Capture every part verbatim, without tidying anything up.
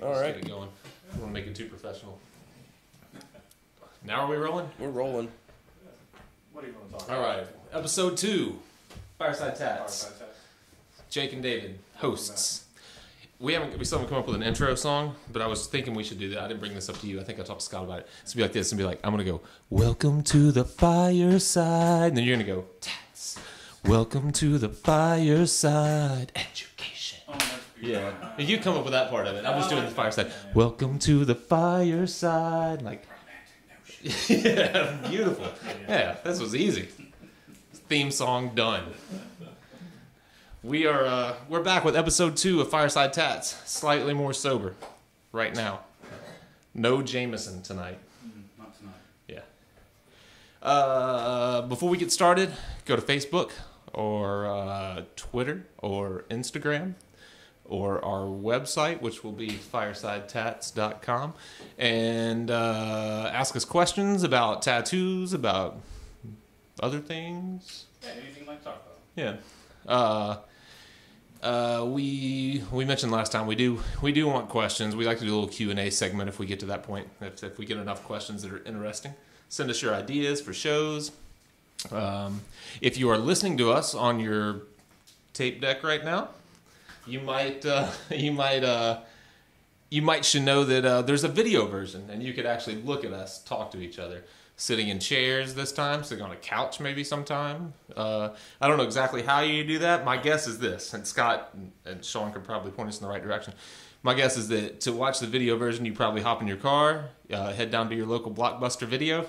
All Let's right. get it going. I don't want to make it too professional. Now are we rolling? We're rolling. What do you want to talk All about? right. Episode two. Fireside Tats. Fireside Tats. Jake and David, hosts. We haven't. We still haven't come up with an intro song, but I was thinking we should do that. I didn't bring this up to you. I think I talked to Scott about it. It's gonna be like this, and be like, I'm gonna go, "Welcome to the fireside," and then you're gonna go, "Tats." Welcome to the fireside education. Oh, that's beautiful. Yeah, you come up with that part of it. I'm just doing the fireside. Welcome to the fireside. Like, yeah, beautiful. Yeah, this was easy. Theme song done. We are uh, we're back with episode two of Fireside Tats. Slightly more sober, right now. No Jameson tonight. Mm, not tonight. Yeah. Uh, before we get started, go to Facebook or uh, Twitter or Instagram or our website, which will be fireside tats dot com, and uh, ask us questions about tattoos, about other things. Yeah, anything you'd like to talk about. Yeah. Uh, uh, we we mentioned last time we do we do want questions. We like to do a little Q and A segment if we get to that point. If, if we get enough questions that are interesting, send us your ideas for shows. Um, if you are listening to us on your tape deck right now, you might uh, you might uh, you might should know that uh, there's a video version, and you could actually look at us talk to each other. Sitting in chairs this time, sitting on a couch maybe sometime. Uh, I don't know exactly how you do that. My guess is this, and Scott and Sean could probably point us in the right direction. My guess is that to watch the video version, you probably hop in your car, uh, head down to your local Blockbuster Video,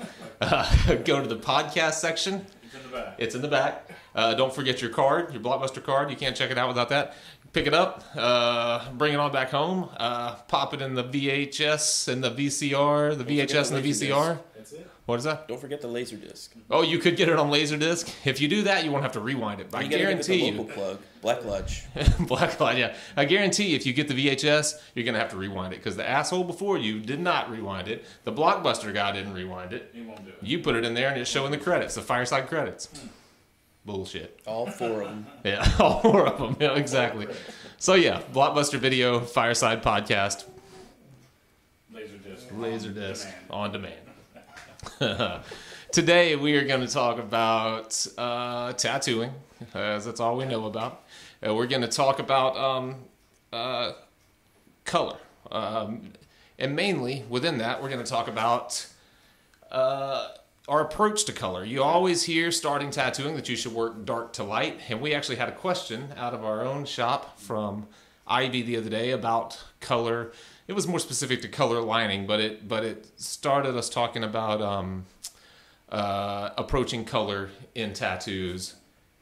uh, go to the podcast section. It's in the back. It's in the back. Uh, don't forget your card, your Blockbuster card. You can't check it out without that. Pick it up, uh, bring it on back home, uh, pop it in the V H S and the V C R, the V H S and the V C R. That's it. What is that? Don't forget the laser disc. Oh, you could get it on Laserdisc. If you do that, you won't have to rewind it. I You gotta guarantee give it you. the local plug, Black Lodge. Black Light, yeah. I guarantee if you get the V H S, you're going to have to rewind it because the asshole before you did not rewind it. The Blockbuster guy didn't rewind it. He won't do it. You put it in there and it's showing the credits, the Fireside credits. Bullshit. All four of them. Yeah, all four of them. Yeah, exactly. So, yeah, Blockbuster Video, Fireside Podcast, Laser disc. Laserdisc On on demand. Today we are going to talk about uh, tattooing, as that's all we know about. Uh, we're going to talk about um, uh, color. Um, and mainly within that, we're going to talk about uh, our approach to color. You always hear starting tattooing that you should work dark to light. And we actually had a question out of our own shop from Ivy the other day about color. It was more specific to color lining, but it but it started us talking about um, uh, approaching color in tattoos,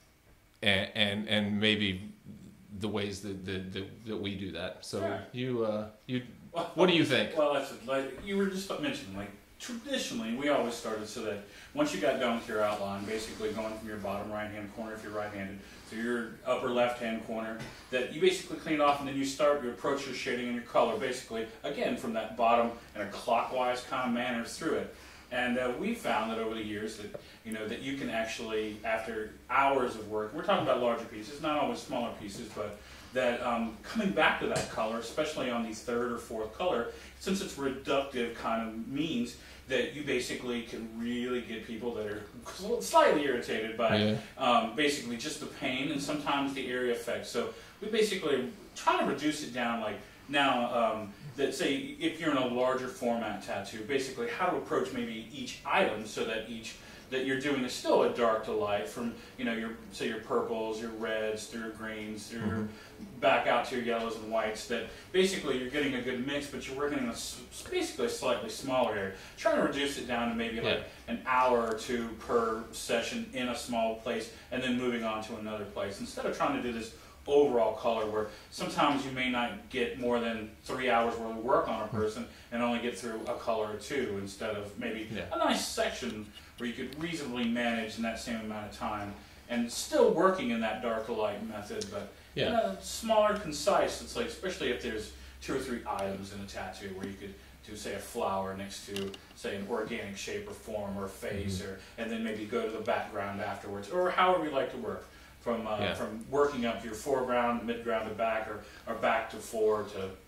and and, and maybe the ways that, that that that we do that. So Sure. you uh, you what do you think? Well, that's like you were just mentioning. Like traditionally, we always started so that once you got done with your outline, basically going from your bottom right-hand corner if you're right-handed to your upper left-hand corner, that you basically clean off, and then you start you approach your shading and your color basically again from that bottom in a clockwise kind of manner through it. And uh, we found that over the years that you know that you can actually, after hours of work, we're talking about larger pieces, not always smaller pieces, but that um, coming back to that color, especially on the third or fourth color, since it's reductive kind of means that you basically can really get people that are slightly irritated by Yeah. um, basically just the pain and sometimes the area effects. So we basically try to reduce it down. Like now, um, that say if you're in a larger format tattoo, basically how to approach maybe each item so that each that you're doing is still a dark to light from, you know, your say your purples, your reds, through your greens, through your back out to your yellows and whites, that basically you're getting a good mix, but you're working in a s- basically a slightly smaller area. Trying to reduce it down to maybe Yeah. like an hour or two per session in a small place and then moving on to another place. Instead of trying to do this overall color where sometimes you may not get more than three hours worth of work on a person and only get through a color or two instead of maybe Yeah. a nice section where you could reasonably manage in that same amount of time and still working in that dark to light method, but Yeah. in a smaller, concise. It's like, especially if there's two or three items in a tattoo where you could do, say, a flower next to, say, an organic shape or form or face, Mm-hmm. or and then maybe go to the background afterwards, or however you like to work. From uh, Yeah. from working up your foreground, midground to back, or, or back to fore to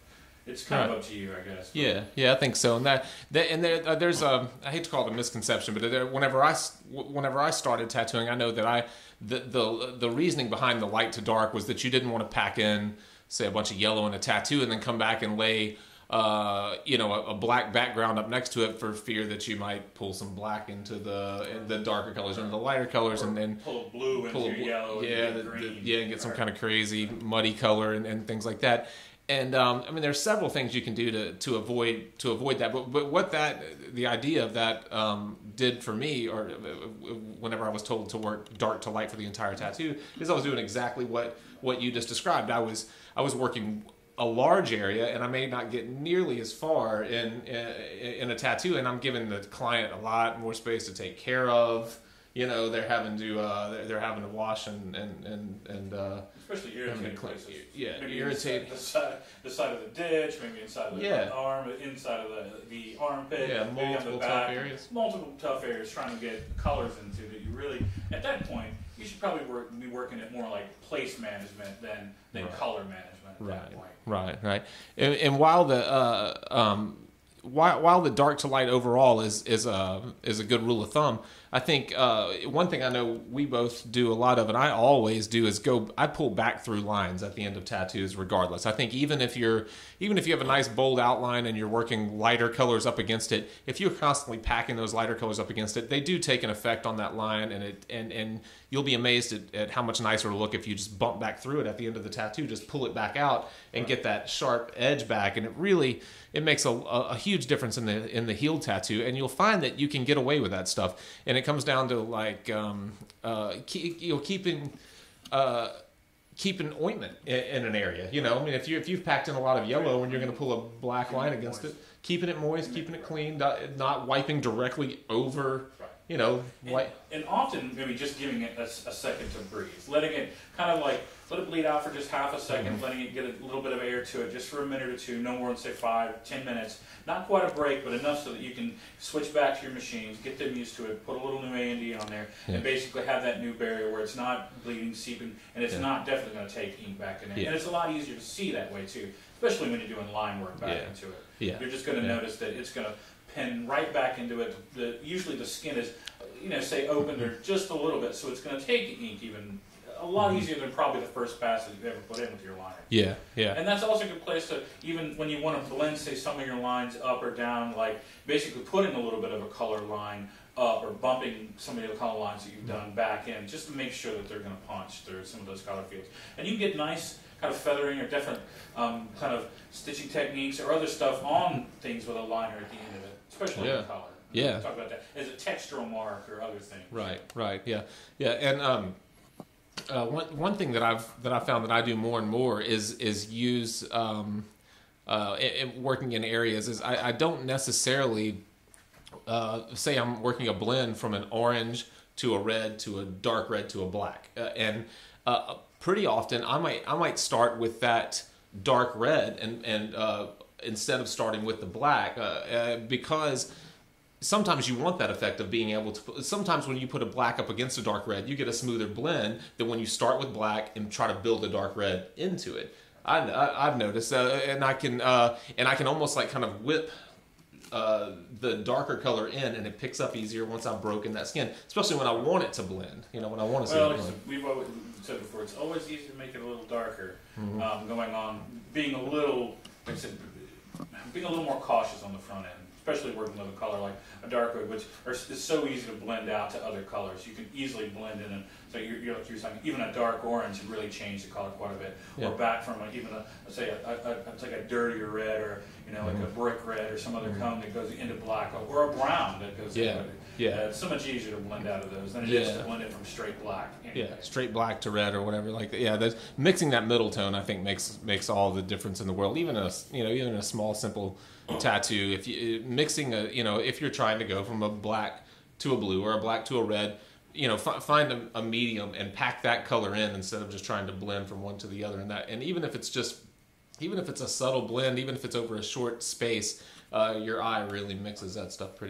it's kind Right. of up to you, I guess. Yeah, yeah, I think so. And that, that and there, uh, there's a, I hate to call it a misconception, but there, whenever I, s- whenever I started tattooing, I know that I, the, the, the reasoning behind the light to dark was that you didn't want to pack in, say, a bunch of yellow in a tattoo and then come back and lay, uh, you know, a, a black background up next to it for fear that you might pull some black into the the darker colors into the lighter colors, Or and then pull blue into pull a your bl- yellow, yeah, and the, your the, green. yeah, and get some Right. kind of crazy muddy color and, and things like that. And um, I mean, there's several things you can do to, to avoid to avoid that. But but what that the idea of that um, did for me, or uh, whenever I was told to work dark to light for the entire tattoo, is I was doing exactly what what you just described. I was I was working a large area, and I may not get nearly as far in in, in a tattoo, and I'm giving the client a lot more space to take care of. You know, they're having to uh, they're, they're having to wash and and and, and uh, Especially irritating places. yeah, maybe irritate. The side, the side of the ditch, maybe inside of the Yeah. arm, inside of the, the armpit, Yeah, maybe on the multiple back. tough areas. Multiple tough areas trying to get colors into that you really, at that point, you should probably work, be working at more like place management than, than Right. color management at that point. Right, right. And, and while the uh, um, while while the dark to light overall is is a is a good rule of thumb, I think uh, one thing I know we both do a lot of, and I always do, is go. I pull back through lines at the end of tattoos, regardless. I think even if you're even if you have a nice bold outline and you're working lighter colors up against it, if you're constantly packing those lighter colors up against it, they do take an effect on that line, and it and and you'll be amazed at, at how much nicer it'll look if you just bump back through it at the end of the tattoo. Just pull it back out and get that sharp edge back, and it really it makes a, a, a huge difference in the in the heel tattoo, and you'll find that you can get away with that stuff. And it comes down to like um, uh, keep, you know keeping uh, keeping ointment in, in an area. You know, I mean, if you if you've packed in a lot of yellow and you're going to pull a black line against it, keeping it moist, keeping it clean, not, not wiping directly over. You know, And, wipe. and often maybe just giving it a, s- a second to breathe, letting it kind of like let it bleed out for just half a second, Mm-hmm. letting it get a little bit of air to it just for a minute or two, no more than say five, ten minutes. Not quite a break, but enough so that you can switch back to your machines, get them used to it, put a little new A and D on there, Yeah. and basically have that new barrier where it's not bleeding, seeping, and it's Yeah. not definitely going to take ink back in there. Yeah. And it's a lot easier to see that way too, especially when you're doing line work back Yeah. into it. Yeah. You're just going to Yeah. notice that it's going to pin right back into it. The, usually the skin is, you know, say opened or just a little bit, so it's going to take ink even a lot easier than probably the first pass that you've ever put in with your liner. Yeah, yeah. And that's also a good place to, even when you want to blend, say, some of your lines up or down, like basically putting a little bit of a color line up or bumping some of the color lines that you've done back in, just to make sure that they're going to punch through some of those color fields. And you can get nice kind of feathering or different um, kind of stitching techniques or other stuff on things with a liner at the end of it, especially Yeah. in color. Yeah. We'll talk about that as a textural mark or other things. Right, right, yeah, yeah. And um, uh, one one thing that I've that I found that I do more and more is is use um, uh, in, in working in areas is I, I don't necessarily uh, say I'm working a blend from an orange to a red to a dark red to a black, uh, and uh, pretty often I might I might start with that dark red and and uh, instead of starting with the black uh, uh, because. Sometimes you want that effect of being able to put, sometimes when you put a black up against a dark red, you get a smoother blend than when you start with black and try to build a dark red into it. I, I, I've noticed, uh, and I can uh, and I can almost like kind of whip uh, the darker color in, and it picks up easier once I've broken that skin, especially when I want it to blend. You know, when I want to see Well, it it's, blend. we've always said before, it's always easy to make it a little darker. Mm-hmm. Um, going on, being a little, like I said, being a little more cautious on the front end, especially working with a color like a dark red, which are, is so easy to blend out to other colors. You can easily blend in, and so you're, you're, like you're saying, even a dark orange would really change the color quite a bit. Yeah. Or back from a, even a, let's say a, a, a, it's like a dirtier red, or you know, like a brick red, or some other cone that goes into black, or a brown that goes Yeah. into it. Yeah. Uh, it's so much easier to blend out of those than it is Yeah. to blend it from straight black. Yeah, anyway. straight black to red or whatever. Like, yeah, there's, mixing that middle tone, I think, makes makes all the difference in the world. Even a you know, even a small, simple tattoo. If you mixing a, you know, if you're trying to go from a black to a blue or a black to a red, you know, f- find a, a medium and pack that color in instead of just trying to blend from one to the other. And that, and even if it's just, even if it's a subtle blend, even if it's over a short space, uh, your eye really mixes that stuff pretty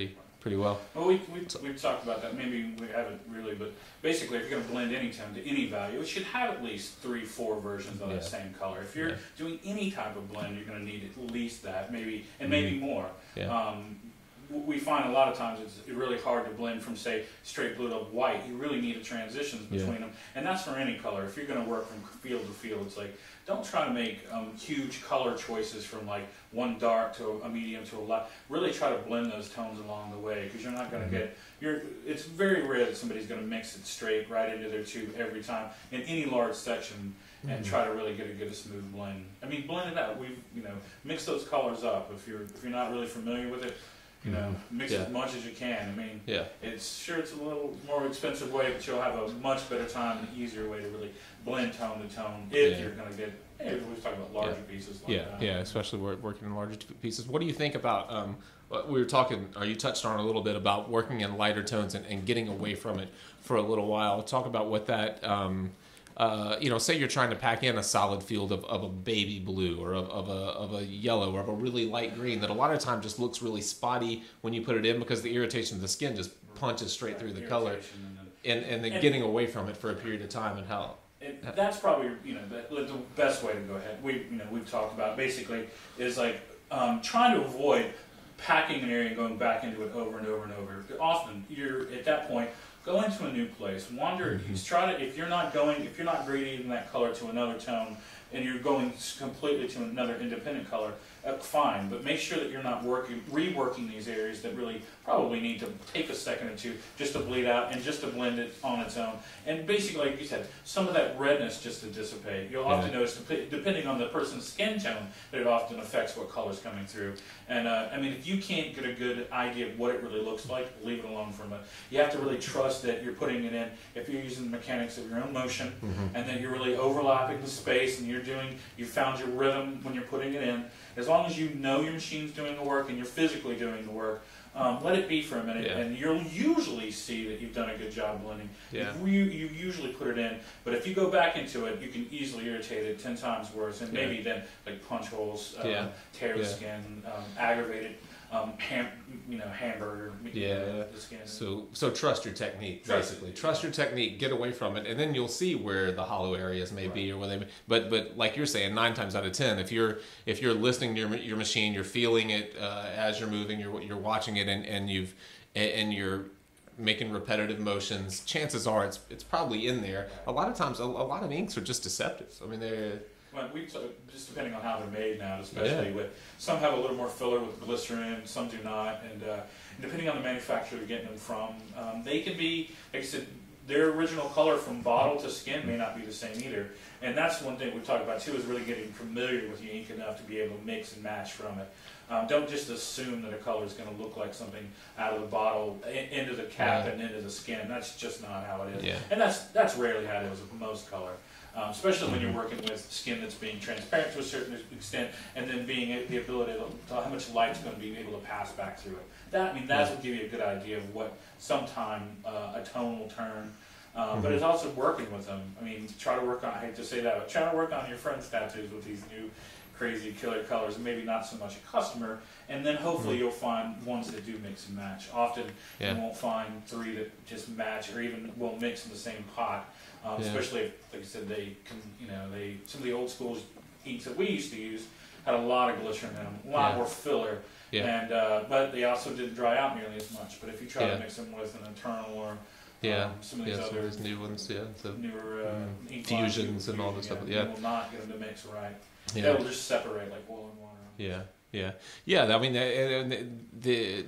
pretty well. Well, we, we, we've talked about that. Maybe we haven't really, but basically, if you're going to blend any tone to any value, it should have at least three, four versions of Yeah. the same color. If you're Yeah. doing any type of blend, you're going to need at least that, maybe, and maybe more. Yeah. Um, w- we find a lot of times it's really hard to blend from, say, straight blue to white. You really need a transitions Yeah. between them, and that's for any color. If you're going to work from field to field, it's like, don't try to make um, huge color choices from like one dark to a medium to a light. Really try to blend those tones along the way, because you're not going to Mhm. get. You're. It's very rare that somebody's going to mix it straight right into their tube every time in any large section and Mhm. try to really get a good smooth blend. I mean, blend it out. We've you know mix those colors up. If you're if you're not really familiar with it, you know, mix Yeah. as much as you can. I mean, Yeah. it's sure it's a little more expensive way, but you'll have a much better time and easier way to really blend tone to tone if Yeah. you're going to get. Hey, we're talking about larger pieces like Yeah, that. yeah, especially wor- working in larger t- pieces. What do you think about? Um, what we were talking, or you touched on a little bit about working in lighter tones and, and getting away from it for a little while. Talk about what that. Um, uh, you know, say you're trying to pack in a solid field of, of a baby blue or of, of a of a yellow or of a really light green that a lot of times just looks really spotty when you put it in because the irritation of the skin just punches straight through the color, Irritation and then- and and then And- getting away from it for a period of time and how. It, that's probably you know the, the best way to go ahead. We you know we've talked about basically is like um, trying to avoid packing an area and going back into it over and over and over. Often you're at that point go into a new place, wander. Mhm. You try to if you're not going if you're not grading that color to another tone and you're going completely to another independent color. Uh, fine, but make sure that you're not working, reworking these areas that really probably need to take a second or two just to bleed out and just to blend it on its own. And basically, like you said, some of that redness just to dissipate. You'll often Yeah. notice, dep- depending on the person's skin tone, that it often affects what color's coming through. And uh, I mean, if you can't get a good idea of what it really looks like, leave it alone for a minute. You have to really trust that you're putting it in, if you're using the mechanics of your own motion, Mhm. and then you're really overlapping the space and you're doing, you found your rhythm when you're putting it in. As long as you know your machine's doing the work and you're physically doing the work, um, let it be for a minute, Yeah. and you'll usually see that you've done a good job blending. Yeah. You, you usually put it in, but if you go back into it, you can easily irritate it ten times worse, and Yeah. maybe then like punch holes, uh, Yeah. tear the Yeah. skin, um, aggravate it, um, ham, you know, hamburger, you Yeah, know, yeah. the skin. So so trust your technique, Trust basically. it. Trust your technique, get away from it, and then you'll see where the hollow areas may be or where they may, but but like you're saying, nine times out of ten, if you're if you're listening to your your machine, you're feeling it uh, as you're moving, you're you're watching it, and, and you've and you're making repetitive motions, chances are it's it's probably in there. A lot of times, a, a lot of inks are just deceptive. I mean, they're Well, we just depending on how they're made now, especially Yeah. with some have a little more filler with glycerin, some do not, and uh, depending on the manufacturer you're getting them from, um, they can be, like I said, their original color from bottle to skin may not be the same either. And that's one thing we talk about too, is really getting familiar with your ink enough to be able to mix and match from it. Um, don't just assume that a color is going to look like something out of the bottle in, into the cap Yeah. and into the skin. That's just not how it is. Yeah. And that's that's rarely how it is with most color. Um, especially when you're Mhm. working with skin that's being transparent to a certain extent, and then being a- the ability to, to how much light's going to be able to pass back through it. That I mean, that will give you a good idea of what sometime uh, a tone will turn. Uh, But Mhm. it's also working with them. I mean, try to work on. I hate to say that, but try to work on your friend's tattoos with these new crazy killer colors, and maybe not so much a customer. And then hopefully Mhm. you'll find ones that do mix and match. Often Yeah. you won't find three that just match, or even will mix in the same pot. Um, Yeah. Especially if, like I said, they can, you know, they some of the old school inks that we used to use had a lot of glycerin in them, a lot Yeah. more filler, yeah. and uh, but they also didn't dry out nearly as much. But if you try Yeah. to mix them with an internal or Yeah, um, some of these yeah, some other of these new ones, yeah. So, newer uh, Mm. ink lines, Fusions you- and all you- this stuff, you yeah. will not get them to mix right. yeah, They'll just separate like oil and water. yeah, yeah, yeah. I mean, the, the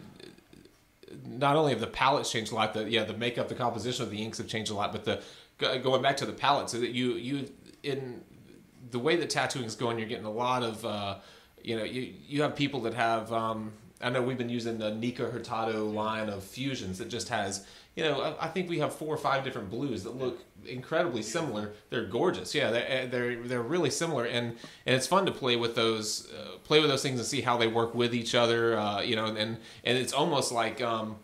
not only have the palettes changed a lot, the yeah, the makeup, the composition of the inks have changed a lot, but the go- going back to the palettes, so that you you in the way that tattooing is going, you're getting a lot of uh, you know, you you have people that have. Um, I know we've been using the Nika Hurtado line of fusions that just has, you know, I, I think we have four or five different blues that look incredibly similar. They're gorgeous, yeah. They're they're, they're really similar, and, and it's fun to play with those, uh, play with those things and see how they work with each other, uh, you know. And and it's almost like, um,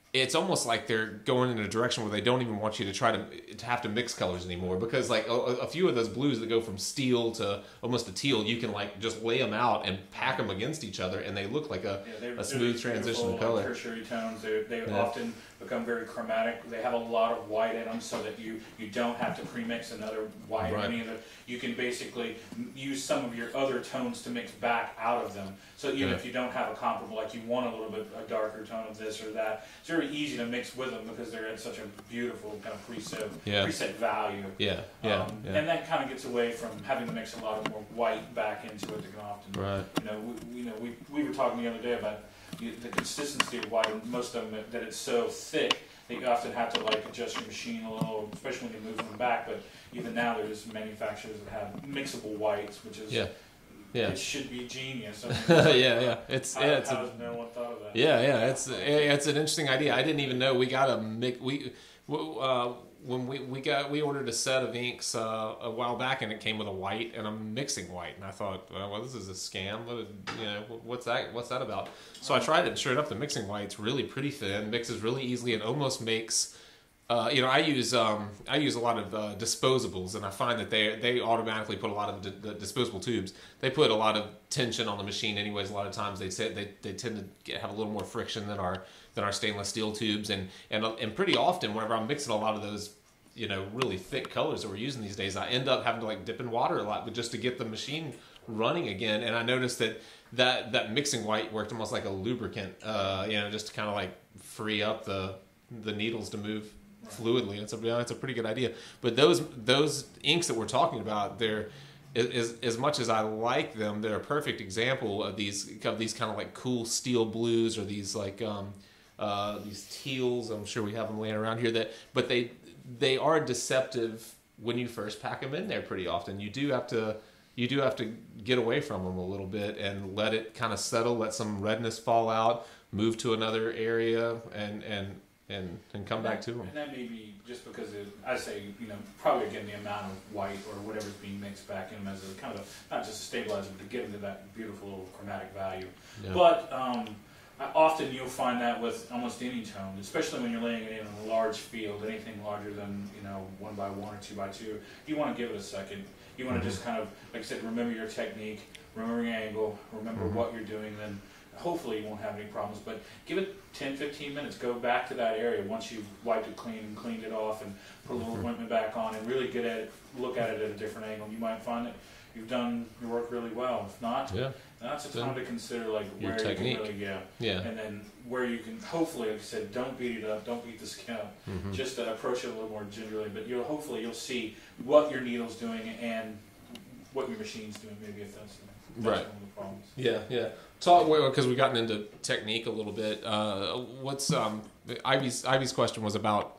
it's almost like they're going in a direction where they don't even want you to try to to have to mix colors anymore, because like a, a few of those blues that go from steel to almost a teal, you can like just lay them out and pack them against each other, and they look like a, yeah, a smooth transition of color. Tertiary tones, they, they Yeah. often become very chromatic. They have a lot of white in them, so that you, you don't have to pre-mix another white or Right. any of the. You can basically use some of your other tones to mix back out of them. So even Yeah. if you don't have a comparable, like you want a little bit a darker tone of this or that, it's very easy to mix with them because they're at such a beautiful kind of preset Yeah. preset value. Yeah, yeah, Um, yeah. And that kind of gets away from having to mix a lot of more white back into it. That can often, Right. you know, we, you know, we we were talking the other day about the the consistency of white, and most of them that it's so thick that you often have to like adjust your machine a little, especially when you move them back. But even now, there's manufacturers that have mixable whites, which is Yeah. Yeah. it should be genius. I mean, it's like, yeah, yeah. It's how, yeah, it's how a, has no one thought of that? yeah, yeah. It's yeah, it's an interesting idea. I didn't even know we got a mix. We uh, when we, we got we ordered a set of inks uh, a while back, and it came with a white and a mixing white, and I thought, well, well this is a scam. What, you know, what's that? What's that about? So I tried it, and sure enough, the mixing white's really pretty thin, mixes really easily, and almost makes. Uh, you know, I use um, I use a lot of uh, disposables, and I find that they they automatically put a lot of the, the disposable tubes. They put a lot of tension on the machine, anyways. A lot of times they say they, they tend to get, have a little more friction than our than our stainless steel tubes, and and and pretty often whenever I'm mixing a lot of those, you know, really thick colors that we're using these days, I end up having to like dip in water a lot, but just to get the machine running again. And I noticed that that that mixing white worked almost like a lubricant, uh, you know, just to kind of like free up the the needles to move fluidly. It's a yeah, it's a pretty good idea. But those those inks that we're talking about, they're as, as much as I like them, they're a perfect example of these of these kind of like cool steel blues, or these like um, uh, these teals. I'm sure we have them laying around here. That but they they are deceptive when you first pack them in there. Pretty often, you do have to you do have to get away from them a little bit and let it kind of settle, let some redness fall out, move to another area, and and. And, and come And back that, to them. And that may be just because it, I say, you know, probably again the amount of white or whatever's being mixed back in them as a kind of a, not just a stabilizer, but to get into that beautiful little chromatic value. Yeah. But um, I- often you'll find that with almost any tone, especially when you're laying it in a large field, anything larger than, you know, one by one or two by two, you want to give it a second. You want to Mhm. just kind of, like I said, remember your technique, remember your angle, remember Mhm. what you're doing, then hopefully you won't have any problems. But give it ten, fifteen minutes, go back to that area once you've wiped it clean and cleaned it off and put a little Mhm. ointment back on, and really get at it, look at it at a different angle. You might find that you've done your work really well. If not, Yeah, that's a time to consider like Your where technique. you can really, yeah, yeah. and then where you can hopefully, like I said, don't beat it up, don't beat the skin up, Mhm. just uh, approach it a little more gingerly. But you'll hopefully you'll see what your needle's doing and what your machine's doing. Maybe if that's, that's Right. one of the problems. Yeah, yeah. Talk because we've gotten into technique a little bit. Uh, what's um, Ivy's Ivy's question was about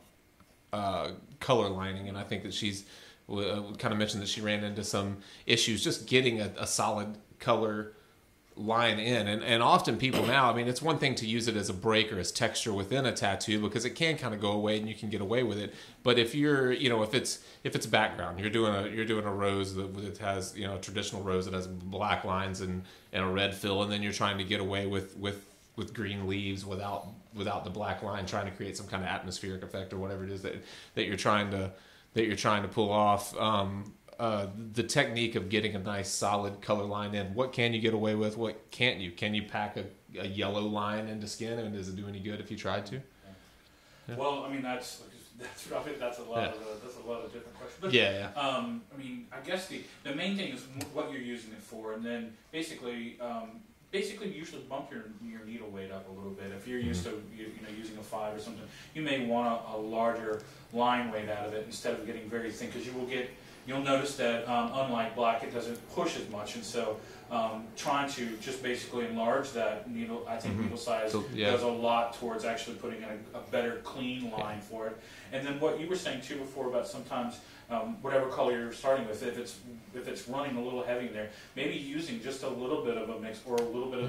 uh, color lining, and I think that she's uh, kind of mentioned that she ran into some issues just getting a, a solid color line in, and and often people now, I mean, it's one thing to use it as a break or as texture within a tattoo because it can kind of go away and you can get away with it. But if you're, you know, if it's if it's background, you're doing a you're doing a rose that, that has, you know, a traditional rose that has black lines and and a red fill, and then you're trying to get away with with with green leaves without without the black line, trying to create some kind of atmospheric effect or whatever it is that that you're trying to that you're trying to pull off. Um, Uh, the technique of getting a nice solid color line in. What can you get away with? What can't you? Can you pack a, a yellow line into skin, and does it do any good if you tried to? Yeah. Well, I mean that's that's probably that's a lot Yeah. of uh, that's a lot of different questions. But, Yeah, yeah. Um, I mean, I guess the the main thing is what you're using it for, and then basically, um, basically, usually bump your your needle weight up a little bit. If you're used Mm-hmm. to you, you know using a five or something, you may want a, a larger line weight out of it instead of getting very thin, because you will get. You'll notice that um, unlike black, it doesn't push as much, and so um, trying to just basically enlarge that needle, I think Mhm. needle size So, yeah. does a lot towards actually putting in a, a better clean line for it. And then what you were saying too before about sometimes um, whatever color you're starting with, if it's if it's running a little heavy in there, maybe using just a little bit of a mix or a little bit of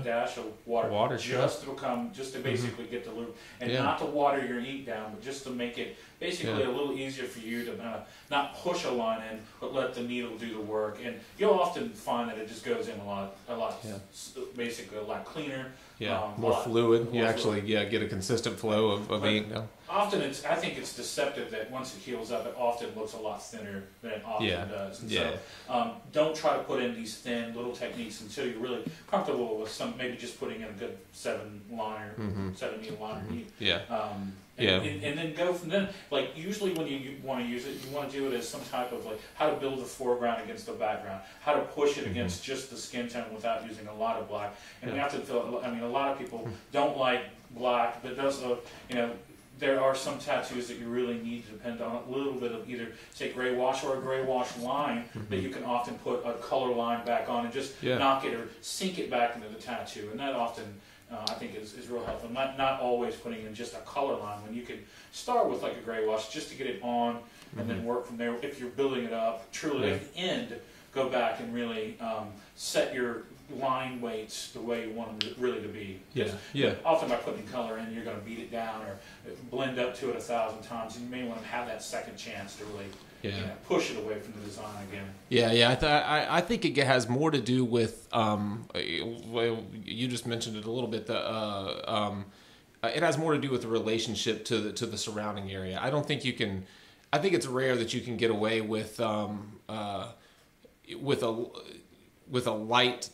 dash of water. Water, just to come, just to basically mm-hmm. get the loop, and yeah. not to water your ink down, but just to make it basically yeah. a little easier for you to uh, not push a line in, but let the needle do the work. And you'll often find that it just goes in a lot, a lot, yeah. basically a lot cleaner. Yeah, um, more lot, fluid. More you actually fluid. yeah get a consistent flow of, of ink. No? Often, it's I think it's deceptive that once it heals up, it often looks a lot thinner than it often yeah. does. And yeah. So, um, don't try to put in these thin little techniques until you're really comfortable with some. Maybe just putting in a good seven liner, mm-hmm. seven needle liner. Mm-hmm. Yeah. Um, and, yeah. and, and then go from then. Like usually, when you, you want to use it, you want to do it as some type of like how to build the foreground against the background, how to push it mm-hmm. against just the skin tone without using a lot of black. And yeah. we have to feel. I mean, a lot of people don't like black, but those are, you know. There are some tattoos that you really need to depend on a little bit of either, say, gray wash or a gray wash line mm-hmm. that you can often put a color line back on and just yeah. knock it or sink it back into the tattoo. And that often, uh, I think, is, is real helpful. Not, not always putting in just a color line when you can start with like a gray wash just to get it on mm-hmm. and then work from there. If you're building it up, truly yeah. at the end, go back and really um, set your line weights the way you want them to, really to be. Yeah, yeah. Often by putting color in, you're going to beat it down or blend up to it a thousand times, and you may want to have that second chance to really yeah. you know, push it away from the design again. Yeah, yeah. I, th- I I think it has more to do with um, well, you just mentioned it a little bit. The uh, um, it has more to do with the relationship to the to the surrounding area. I don't think you can. I think it's rare that you can get away with um, uh, with a with a light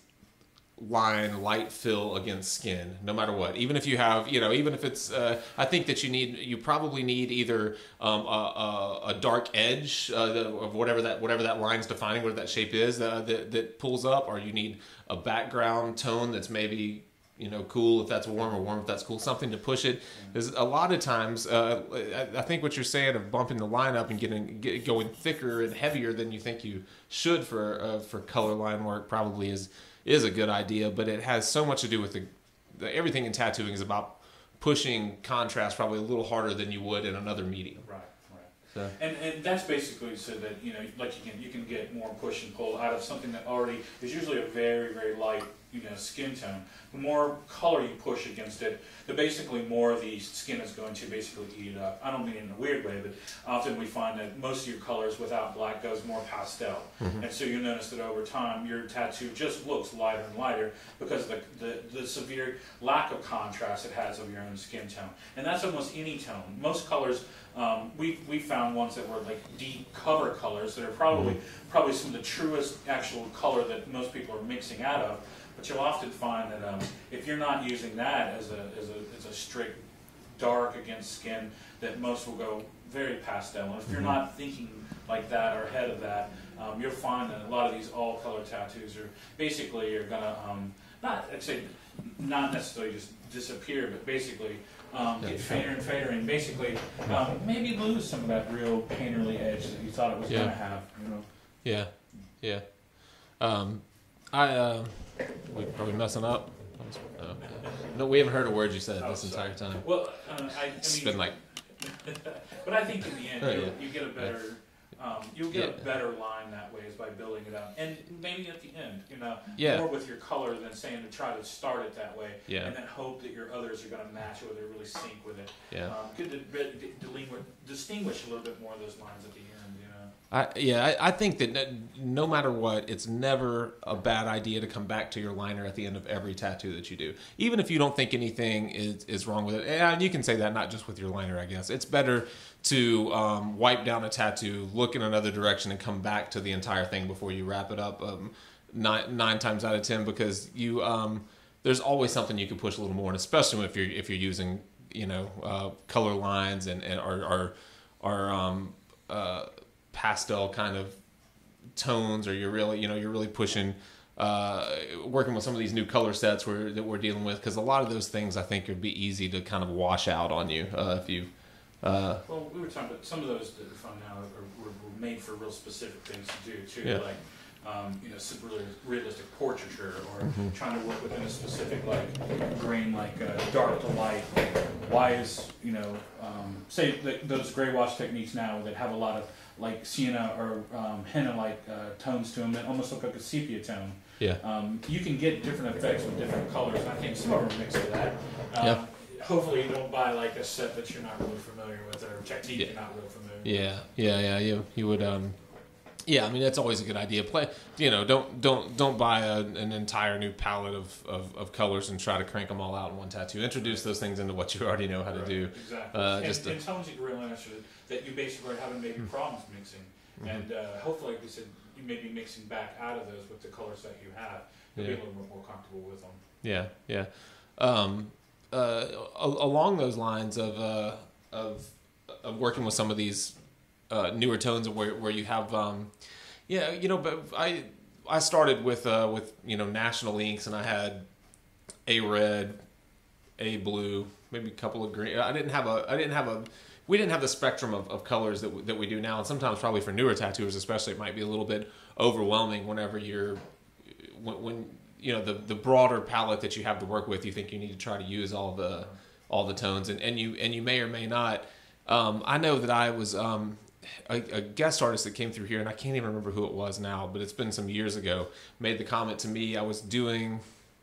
line, light fill against skin, no matter what. Even if you have, you know, even if it's, uh, I think that you need, you probably need either um, a, a, a dark edge uh, the, of whatever that whatever that line's defining, whatever that shape is uh, that that pulls up, or you need a background tone that's maybe, you know, cool if that's warm, or warm if that's cool, something to push it. There's a lot of times, uh, I, I think what you're saying of bumping the line up and getting get, going thicker and heavier than you think you should for uh, for color line work probably is is a good idea, but it has so much to do with the, the everything in tattooing is about pushing contrast probably a little harder than you would in another medium. Right, right. So. And and that's basically so that, you know, like you can you can get more push and pull out of something that already is usually a very, very light, you know, skin tone. The more color you push against it, the basically more the skin is going to basically eat it up. I don't mean it in a weird way, but often we find that most of your colors without black goes more pastel. Mm-hmm. And so you notice that over time your tattoo just looks lighter and lighter because of the, the, the severe lack of contrast it has of your own skin tone. And that's almost any tone. Most colors, um, we we found ones that were like deep cover colors that are probably, mm-hmm. probably some of the truest actual color that most people are mixing out of. But you'll often find that um, if you're not using that as a, as a as a strict dark against skin, that most will go very pastel. And if you're not thinking like that or ahead of that, um, you'll find that a lot of these all color tattoos are basically are gonna um, not I'd say not necessarily just disappear, but basically um, get fainter and fainter, and basically um, maybe lose some of that real painterly edge that you thought it was yeah. gonna have. You know? Yeah, yeah. Um, I. Uh... We're probably messing up. Uh, no, we haven't heard a word you said oh, this sorry. entire time. Well, uh, I, I mean, it's been like. But I think in the end, oh, you, yeah. you get a better, um, you'll get yeah. a better line that way is by building it up, and maybe at the end, you know, yeah. more with your color than saying to try to start it that way, yeah. and then hope that your others are going to match it or they really sync with it. Yeah. Um, good to distinguish a little bit more of those lines at the end. I, yeah, I, I think that no matter what, it's never a bad idea to come back to your liner at the end of every tattoo that you do. Even if you don't think anything is, is wrong with it. And you can say that not just with your liner, I guess. It's better to um, wipe down a tattoo, look in another direction, and come back to the entire thing before you wrap it up um, nine, nine times out of ten, because you um, there's always something you can push a little more, and especially if you're if you're using, you know, uh, color lines and, and or, or, or um, uh, pastel kind of tones, or you're really, you know, you're really pushing, uh, working with some of these new color sets we're, that we're dealing with, because a lot of those things I think would be easy to kind of wash out on you uh, if you. Uh, well, we were talking about some of those that we found now are, were, were made for real specific things to do too, yeah. like um, you know, super realistic portraiture, or mm-hmm. trying to work within a specific like grain, like uh, dark to light. Like, why is, you know, um, say like those gray wash techniques now that have a lot of like sienna or um, henna like uh, tones to them that almost look like a sepia tone. Yeah. Um, you can get different effects with different colors. I think some of them mix with that. Um, Yeah. Hopefully you don't buy like a set that you're not really familiar with, or a technique Yeah. you're not really familiar with. Yeah, yeah, yeah. You you would um, yeah. I mean, that's always a good idea. Play, you know, don't don't don't buy a, an entire new palette of, of, of colors and try to crank them all out in one tattoo. Introduce those things into what you already know how to Right, do. Exactly. Uh, and, just and to- tones that you're really interested that you basically are having maybe problems mixing, Mm-hmm. and uh, hopefully, like we said, you may be mixing back out of those with the colors that you have. You'll Yeah. be a little bit more comfortable with them. Yeah, yeah. Um, uh, a- along those lines of uh, of of working with some of these uh, newer tones where where you have um, yeah, you know, but I I started with uh, with you know national inks, and I had a red, a blue, maybe a couple of green. I didn't have a I didn't have a we didn't have the spectrum of, of colors that we, that we do now, and sometimes probably for newer tattooers especially, it might be a little bit overwhelming whenever you're when, when you know the the broader palette that you have to work with. You think you need to try to use all the all the tones, and, and you and you may or may not. Um, I know that I was um, a, a guest artist that came through here, and I can't even remember who it was now, but it's been some years ago. Made the comment to me. I was doing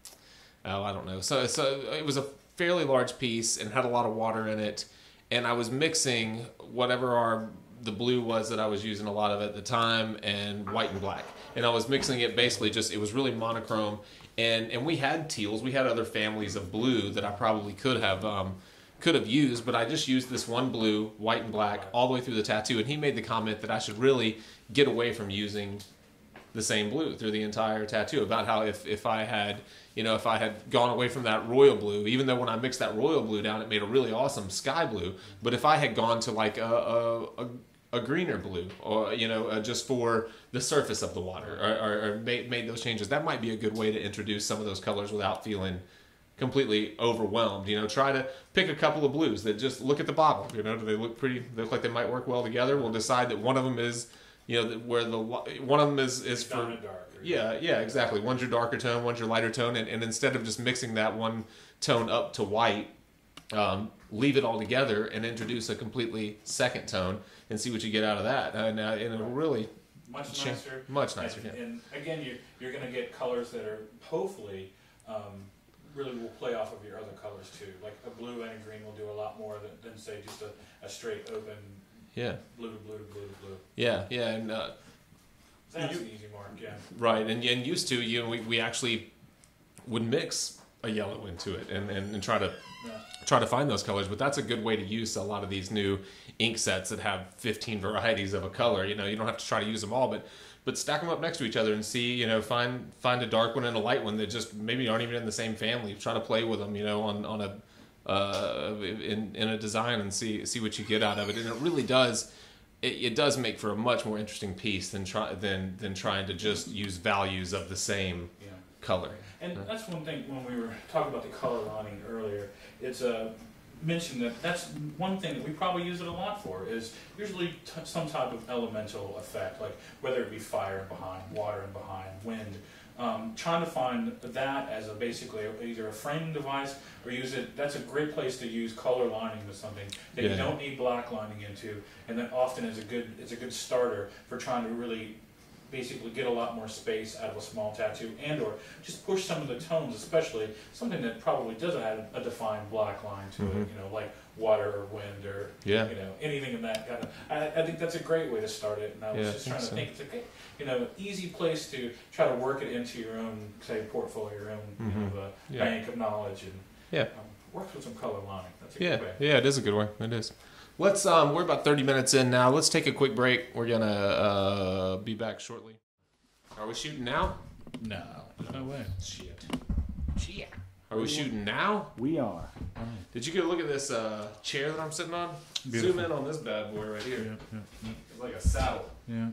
oh I don't know. So so it was a fairly large piece and had a lot of water in it, and I was mixing whatever our the blue was that I was using a lot of at the time, and white and black. And I was mixing it basically just, it was really monochrome. And and we had teals, we had other families of blue that I probably could have um, could have used, but I just used this one blue, white and black, all the way through the tattoo. And he made the comment that I should really get away from using the same blue through the entire tattoo, about how if, if I had, you know, if I had gone away from that royal blue, even though when I mixed that royal blue down, it made a really awesome sky blue. But if I had gone to like a, a, a a greener blue, or you know, uh, just for the surface of the water, or, or, or made, made those changes, that might be a good way to introduce some of those colors without feeling completely overwhelmed. You know, try to pick a couple of blues that just look at the bottle. You know, do they look pretty? They look like they might work well together. We'll decide that one of them is, you know, where the one of them is is for Dark, or yeah, yeah, exactly. One's your darker tone, one's your lighter tone, and, and instead of just mixing that one tone up to white, um, leave it all together and introduce a completely second tone and see what you get out of that. And, uh, and it'll really much cha- nicer. much nicer. And, Yeah. and again, you're, you're going to get colors that are hopefully um, really will play off of your other colors too. Like a blue and a green will do a lot more than, than say just a, a straight open Yeah. blue to blue to blue to blue. Yeah, yeah, and uh, That's You- an easy mark, yeah. right, and and used to you know, we we actually would mix a yellow into it and, and, and try to Yeah. try to find those colors. But that's a good way to use a lot of these new ink sets that have fifteen varieties of a color. You know, you don't have to try to use them all, but but stack them up next to each other and see, you know, find find a dark one and a light one that just maybe aren't even in the same family. Try to play with them, you know, on on a uh, in in a design and see see what you get out of it. And it really does. It, it does make for a much more interesting piece than try than than trying to just use values of the same Yeah. color. And that's one thing when we were talking about the color lining earlier. It's a uh, mentioned that that's one thing that we probably use it a lot for is usually t- some type of elemental effect, like whether it be fire behind, water and behind, wind. Um, trying to find that as a basically either a framing device or use it. That's a great place to use color lining with something that Yeah. you don't need black lining into, and that often is a good it's a good starter for trying to really basically get a lot more space out of a small tattoo, and or just push some of the tones, especially something that probably doesn't have a defined black line to Mhm. it, you know, like water or wind or Yeah. you know anything in that kind of. I, I think that's a great way to start it, and I was Yeah, I just think trying to so. think, it's a you know easy place to try to work it into your own say portfolio, your own you Mhm. know, uh, Yeah. bank of knowledge, and Yeah. um, work with some color lining. That's a Yeah, good way. yeah, it is a good one. It is. Let's um, we're about thirty minutes in now. Let's take a quick break. We're gonna uh, be back shortly. Are we shooting now? No, no way. Shit. Shit. Are we shooting now? We are. Did you get a look at this uh, chair that I'm sitting on? Beautiful. Zoom in on this bad boy right here. Yeah, yeah, It's like a saddle. yeah.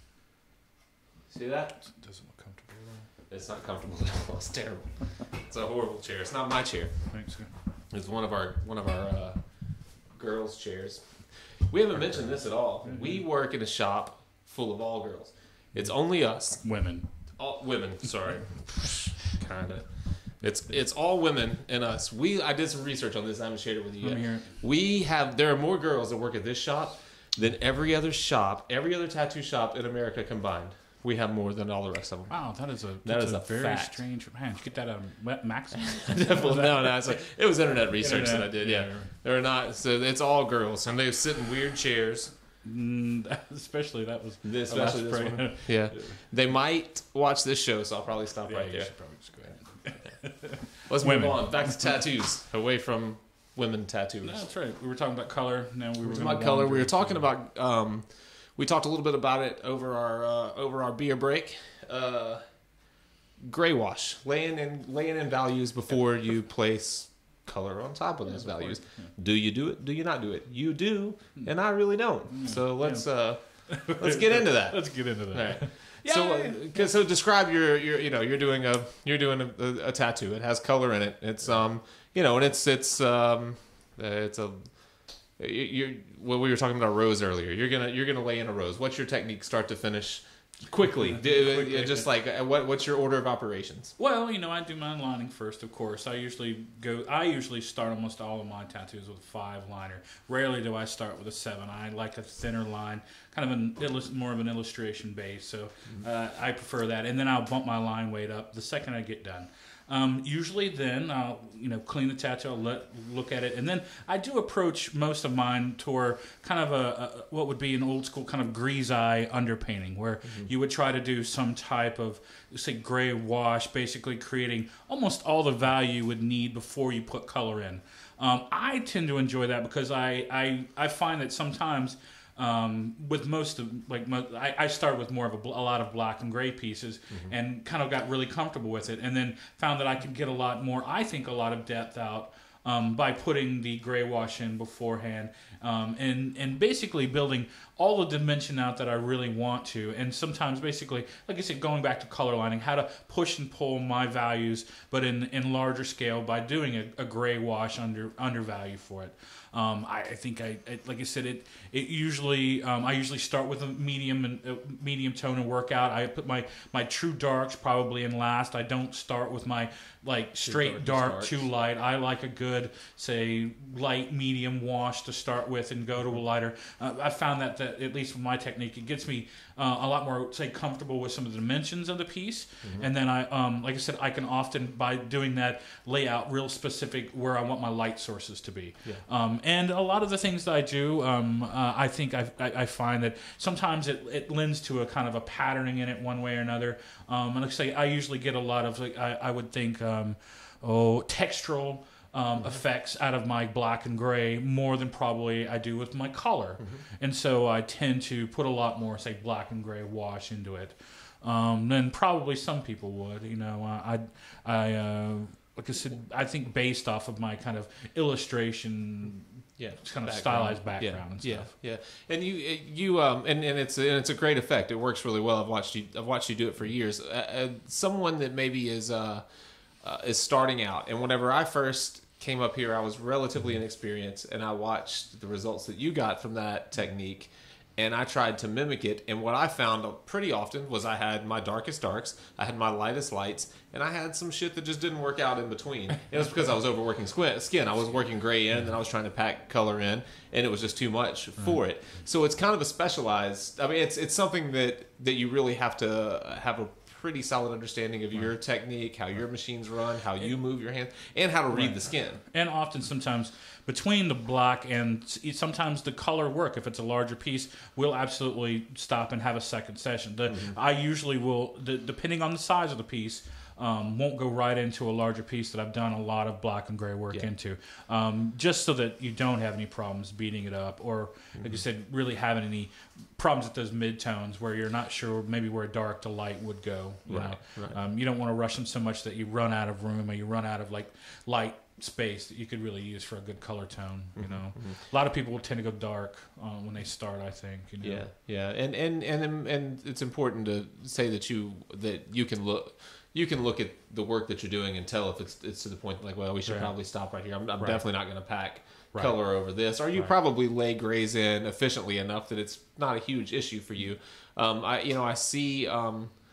See that? It doesn't look comfortable It's not comfortable at all. It's terrible. It's a horrible chair. It's not my chair. though. Thanks. It's one of our one of our uh, girls' chairs. We haven't mentioned this at all. We work in a shop full of all girls. It's only us. Women. All women. Sorry, kind of. It's it's all women and us. We I did some research on this. I haven't shared it with you Let me yet. hear it. We have there are more girls that work at this shop than every other shop, every other tattoo shop in America combined. we have more than all the rest of them. Wow, that is a That that's is a, a very fact. strange. Man, did you get that out of Max? Definitely no, no. It's like, it was internet research Internet, that I did. Yeah, yeah. they're not. So it's all girls, and they sit in weird chairs. Mm, especially that was This, the last especially this spray. one. Yeah, they might watch this show, so I'll probably stop Yeah, right you there. should probably just go ahead. Let's Women. move on back to tattoos, away from women tattooers. No, that's right. We were talking about color. Now we were Talking gonna about color. We wander were talking into- about. Um, we talked a little bit about it over our uh, over our beer break. Uh, gray wash, laying in laying in values before you place color on top of those Yeah, of values. course, yeah. Do you do it? Do you not do it? You do, and I really don't. So let's Yeah. uh, let's get into that. Let's get into that. All right. Yeah, so, yeah, uh, 'cause- so describe your, your, you know, you're doing a, you're doing a, a, a tattoo. It has color in it. It's, um, you know, and it's, it's, um, uh, it's a, you- you're, well, we were talking about a rose earlier. You're gonna, you're gonna lay in a rose. What's your technique, start to finish, quickly? Do, Quickly. just like, uh, what, what's your order of operations? Well, you know, I do my lining first, of course. I usually go. I usually start almost all of my tattoos with a five liner. Rarely do I start with a seven. I like a thinner line, kind of an illus- more of an illustration base. So uh, I prefer that, and then I'll bump my line weight up the second I get done. Um, usually, then I'll you know clean the tattoo, I'll let, look at it, and then I do approach most of mine toward kind of a, a what would be an old school kind of grease eye underpainting, where you would try to do some type of say gray wash, basically creating almost all the value you would need before you put color in. Um, I tend to enjoy that because I I, I find that sometimes. Um, with most of like mo- I, I started with more of a, bl- a lot of black and gray pieces and kind of got really comfortable with it, and then found that I could get a lot more, I think a lot of depth out um, by putting the gray wash in beforehand, um, and and basically building all the dimension out that I really want to. And sometimes basically, like I said, going back to color lining, how to push and pull my values, but in, in larger scale by doing a, a gray wash under undervalue for it. Um, I, I think I, I like I said it. It usually um, I usually start with a medium and uh, medium tone and work out. I put my my true darks probably in last. I don't start with my like straight dark, darkest too darks. light. I like a good say light medium wash to start with and go to a lighter. Uh, I found that that at least with my technique, it gets me uh, a lot more say comfortable with some of the dimensions of the piece. And then I um, like I said, I can often by doing that lay out real specific where I want my light sources to be. Yeah. Um, and a lot of the things that I do, um, uh, I think I, I, I find that sometimes it, it lends to a kind of a patterning in it one way or another. Um, and like I say, I usually get a lot of, like, I, I would think, um, oh, textural um, Mm-hmm. effects out of my black and gray more than probably I do with my color. Mm-hmm. And so I tend to put a lot more, say, black and gray wash into it um, than probably some people would. You know, I, I, I uh, like I said, I think based off of my kind of illustration, Yeah, kind of background. stylized background and yeah, stuff. Yeah, yeah, and you you um and, and it's and it's a great effect. It works really well. I've watched you I've watched you do it for years. Uh, uh, someone that maybe is uh, uh is starting out, and whenever I first came up here, I was relatively inexperienced, and I watched the results that you got from that technique. And I tried to mimic it, and what I found pretty often was I had my darkest darks, I had my lightest lights, and I had some shit that just didn't work out in between. It was because I was overworking squi- skin. I was working gray in, and then I was trying to pack color in, and it was just too much for it. So it's kind of a specialized. I mean, it's it's something that that you really have to have a pretty solid understanding of your technique, how your machines run, how you move your hands, and how to read the skin. And often, sometimes between the black and s- sometimes the color work. If it's a larger piece, we'll absolutely stop and have a second session. The, I usually will, the, depending on the size of the piece, um, won't go right into a larger piece that I've done a lot of black and gray work Yeah. into, um, just so that you don't have any problems beating it up, or like you said, really having any problems with those mid-tones where you're not sure maybe where dark to light would go. You Right, know? right. Um, you don't want to rush them so much that you run out of room, or you run out of like light space that you could really use for a good color tone. You know, a lot of people will tend to go dark uh, when they start. I think. You know? Yeah, yeah, and and and and it's important to say that you that you can look you can look at the work that you're doing and tell if it's it's to the point like, well, we should Right. probably stop right here. I'm, I'm Right. definitely not going to pack Right. color over this, or you Right. probably lay grays in efficiently enough that it's not a huge issue for you. Um, I you know I see. Um,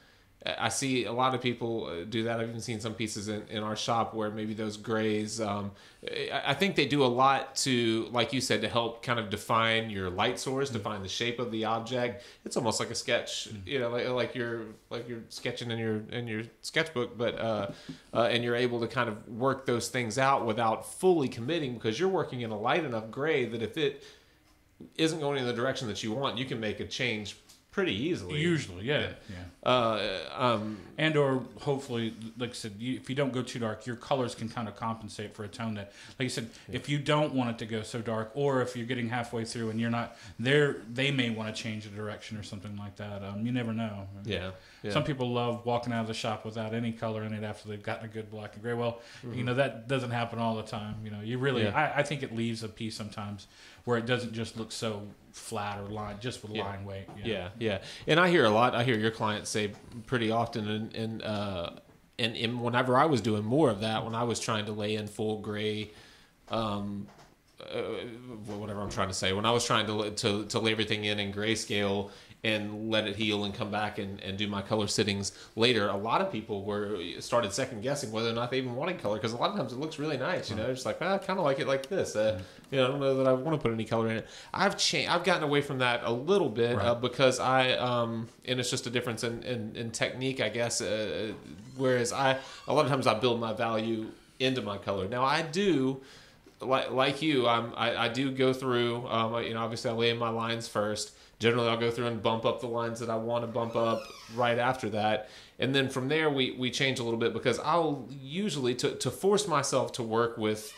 I see a lot of people do that. I've even seen some pieces in, in our shop where maybe those grays, um, I, I think they do a lot to, like you said, to help kind of define your light source, mm-hmm. define the shape of the object. It's almost like a sketch, mm-hmm. you know, like, like you're like you're sketching in your in your sketchbook, but uh, uh, and you're able to kind of work those things out without fully committing, because you're working in a light enough gray that if it isn't going in the direction that you want, you can make a change pretty easily. Usually, yeah, yeah. Uh, um, and or hopefully, like I said, you, if you don't go too dark, your colors can kind of compensate for a tone that, like you said, yeah. if you don't want it to go so dark, or if you're getting halfway through and you're not there, they may want to change the direction or something like that. Um, you never know. Yeah. yeah. Some people love walking out of the shop without any color in it after they've gotten a good black and gray. Well, mm-hmm. you know, that doesn't happen all the time. You know, you really, yeah. I, I think it leaves a piece sometimes where it doesn't just look so flat or line, just with yeah. line weight. Yeah. yeah, yeah. And I hear a lot, I hear your clients say pretty often, and, and, uh, and, and whenever I was doing more of that, when I was trying to lay in full gray, um, uh, whatever I'm trying to say, when I was trying to, to, to lay everything in in grayscale and let it heal and come back and, and do my color sittings later, a lot of people were started second guessing whether or not they even wanted color, because a lot of times it looks really nice, you know. It's like, ah, I kind of like it like this. Uh, you know, I don't know that I want to put any color in it. I've changed. I've gotten away from that a little bit right. uh, because I um, and it's just a difference in, in, in technique, I guess. Uh, whereas I a lot of times I build my value into my color. Now I do. Like like you, I'm, I I do go through. Um, you know, obviously I lay in my lines first. Generally, I'll go through and bump up the lines that I want to bump up right after that, and then from there we, we change a little bit, because I'll usually to to force myself to work with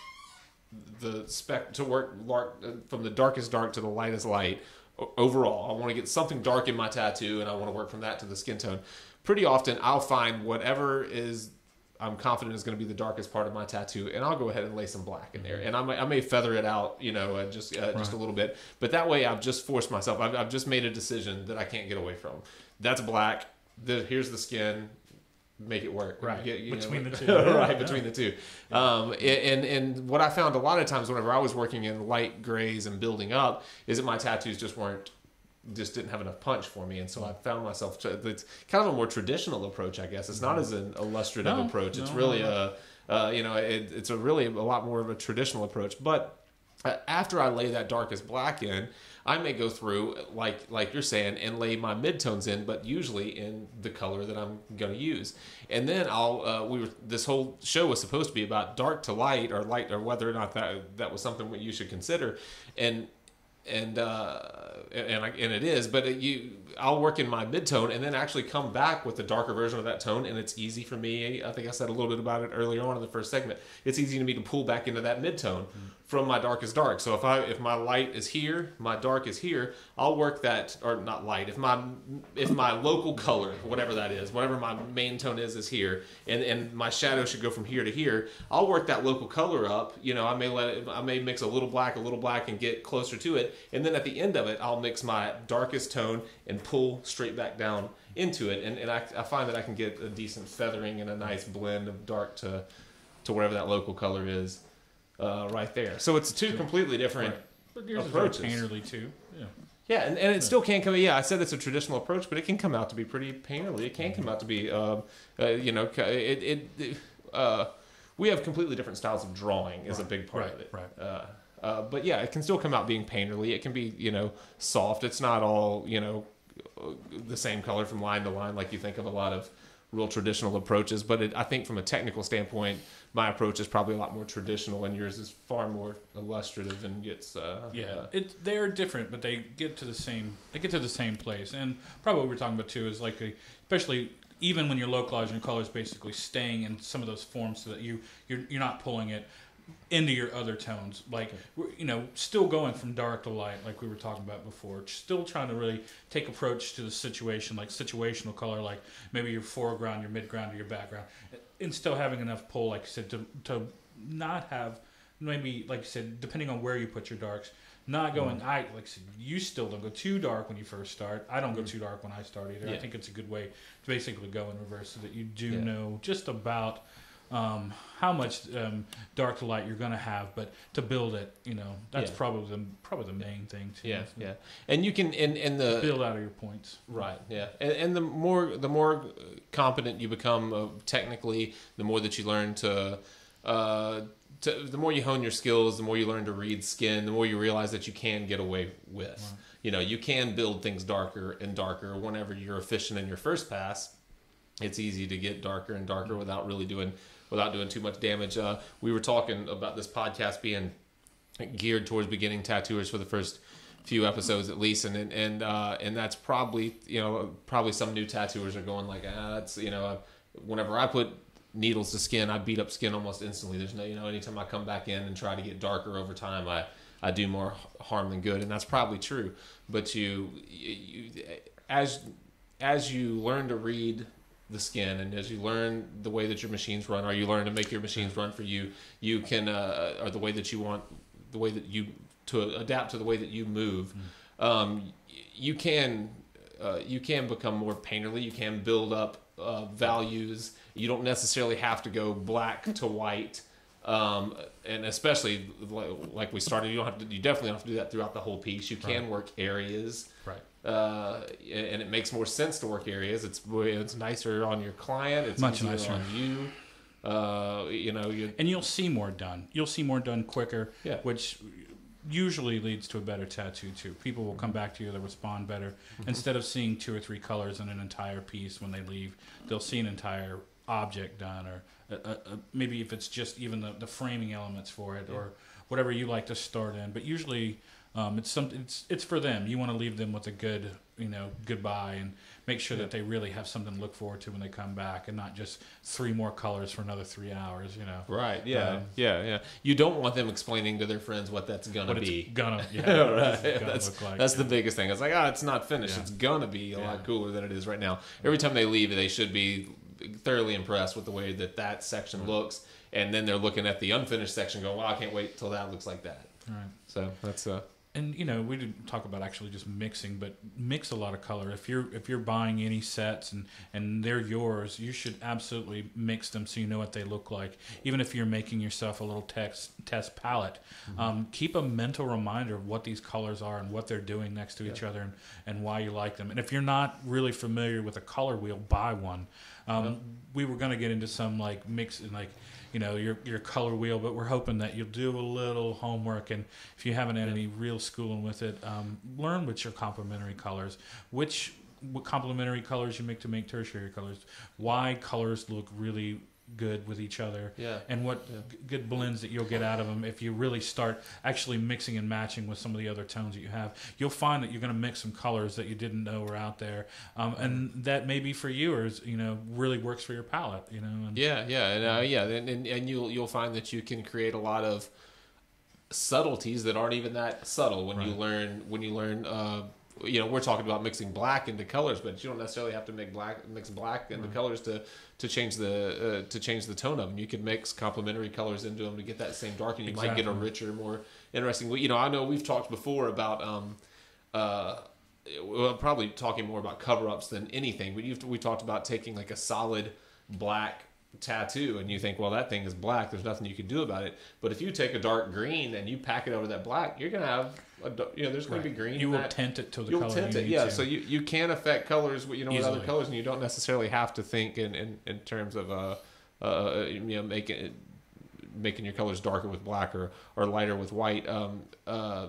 the spec to work dark, from the darkest dark to the lightest light. Overall, I want to get something dark in my tattoo, and I want to work from that to the skin tone. Pretty often, I'll find whatever is I'm confident is going to be the darkest part of my tattoo, and I'll go ahead and lay some black in there, and I may, I may feather it out, you know, uh, just uh, right. just a little bit. But that way, I've just forced myself. I've, I've just made a decision that I can't get away from. That's black. The, here's the skin. Make it work. Right. Get, you between know, the two. right, yeah. between the two. Um, and, and what I found a lot of times whenever I was working in light grays and building up is that my tattoos just weren't just didn't have enough punch for me, and so I found myself to, it's kind of a more traditional approach, I guess. It's not as an illustrative no, approach. It's no, really no. a uh, you know it, it's a really a lot more of a traditional approach. But uh, after I lay that darkest black in, I may go through like like you're saying and lay my midtones in, but usually in the color that I'm going to use. And then I'll uh, we were this whole show was supposed to be about dark to light, or light, or whether or not that that was something that you should consider. And and uh, and I, and it is, but it, you I'll work in my midtone and then actually come back with the darker version of that tone, and it's easy for me. I think I said a little bit about it earlier on in the first segment. It's easy to me to pull back into that midtone mm-hmm. from my darkest dark. So if I if my light is here, my dark is here, I'll work that, or not light. If my if my local color, whatever that is, whatever my main tone is, is here, and and my shadow should go from here to here, I'll work that local color up. You know, I may let it, I may mix a little black, a little black, and get closer to it. And then at the end of it, I'll mix my darkest tone and pull straight back down into it. And, and I, I find that I can get a decent feathering and a nice blend of dark to to whatever that local color is uh, right there. So it's two completely different right. But yours approaches. Is very painterly too. Yeah. Yeah, and, and it yeah. still can come. Yeah, I said it's a traditional approach, but it can come out to be pretty painterly. It can come out to be, uh, uh, you know, it. it, it uh, we have completely different styles of drawing is right. a big part right. of it. Right. Uh, Uh, but yeah, it can still come out being painterly. It can be, you know, soft. It's not all, you know, the same color from line to line like you think of a lot of real traditional approaches. But it, I think from a technical standpoint, my approach is probably a lot more traditional, and yours is far more illustrative and gets. Uh, yeah, uh, it they're different, but they get to the same. They get to the same place, and probably what we're talking about too is like, a, especially. Even when you're localizing your colors, basically staying in some of those forms so that you you're, you're not pulling it into your other tones, like you know, still going from dark to light, like we were talking about before. Still trying to really take approach to the situation, like situational color, like maybe your foreground, your midground, or your background, and still having enough pull, like I said, to to not have maybe like I said, depending on where you put your darks. Not going, mm. I like I said, you still don't go too dark when you first start. I don't go too dark when I start either. Yeah. I think it's a good way to basically go in reverse so that you do yeah. know just about um, how much um, dark to light you're going to have, but to build it, you know, that's Yeah. probably the probably the main thing too. Yeah, yeah, and you can and and the Build out of your points. right, yeah, and, and the more the more competent you become uh, technically, the more that you learn to. Uh, to, the more you hone your skills, the more you learn to read skin, the more you realize that you can get away with. Right. You know, you can build things darker and darker whenever you're efficient in your first pass. It's easy to get darker and darker without really doing without doing too much damage. Uh, we were talking about this podcast being geared towards beginning tattooers for the first few episodes at least, and and uh, and that's probably you know probably some new tattooers are going like ah that's you know whenever I put needles to skin, I beat up skin almost instantly. There's no, you know, anytime I come back in and try to get darker over time, I, I do more harm than good, and that's probably true. But you, you, as as you learn to read the skin, and as you learn the way that your machines run, or you learn to make your machines run for you, you can, uh, or the way that you want, the way that you to adapt to the way that you move, mm. um, you can, uh, you can become more painterly. You can build up uh, values. You don't necessarily have to go black to white, um, and especially like we started, you don't have to. You definitely don't have to do that throughout the whole piece. You can right. work areas, right? Uh, and it makes more sense to work areas. It's it's nicer on your client. It's much nicer on you. Uh, you know, you and you'll see more done. You'll see more done quicker, yeah. which usually leads to a better tattoo too. People will come back to you, they'll respond better. Mm-hmm. Instead of seeing two or three colors in an entire piece when they leave, they'll see an entire object done, or a, a, a, maybe if it's just even the, the framing elements for it, yeah. or whatever you like to start in. But usually um, it's something. It's it's for them. You want to leave them with a good, you know, goodbye, and make sure yeah. that they really have something to look forward to when they come back, and not just three more colors for another three hours. You know. Right. Yeah. Um, yeah. Yeah. You don't want them explaining to their friends what that's gonna what be. It's gonna. Yeah. right. It's gonna that's look like, that's yeah. the biggest thing. It's like, ah, oh, it's not finished. Yeah. It's gonna be a yeah. lot cooler than it is right now. Every time they leave, they should be thoroughly impressed with the way that that section mm-hmm. looks, and then they're looking at the unfinished section going, well, I can't wait till that looks like that. Right. So that's uh and you know, we didn't talk about actually just mixing, but mix a lot of color. If you're if you're buying any sets and and they're yours, you should absolutely mix them so you know what they look like. Even if you're making yourself a little text test palette, mm-hmm. um, keep a mental reminder of what these colors are and what they're doing next to yeah. each other, and, and why you like them. And if you're not really familiar with a color wheel, buy one. Um, yeah. We were going to get into some like mix and like, you know, your your color wheel, but we're hoping that you'll do a little homework, and if you haven't had yeah. any real schooling with it, um, learn which are complementary colors, which what complementary colors you make to make tertiary colors, why colors look really good with each other, yeah. and what yeah. g- good blends that you'll get out of them if you really start actually mixing and matching with some of the other tones that you have. You'll find that you're going to mix some colors that you didn't know were out there, um, and that maybe for you, or is, you know, really works for your palette. You know. And, yeah, yeah, and uh, yeah, and, and and you'll you'll find that you can create a lot of subtleties that aren't even that subtle when right. you learn when you learn. Uh, you know, we're talking about mixing black into colors, but you don't necessarily have to make black mix black into right. colors to, to change the uh, to change the tone of them. You can mix complementary colors into them to get that same dark, and you exactly. might get a richer, more interesting. You know, I know we've talked before about um, uh, well, probably talking more about cover ups than anything. But you've we talked about taking like a solid black tattoo, and you think, well, that thing is black. There's nothing you can do about it. But if you take a dark green and you pack it over that black, you're gonna have a, you know, there's going right. to be green. You will that, tint it to the you'll color tint you it, need yeah. to. So you, you can affect colors, you know, Easily. with other colors, and you don't necessarily have to think in, in, in terms of uh, uh, you know, making it, making your colors darker with black or, or lighter with white. Um, uh,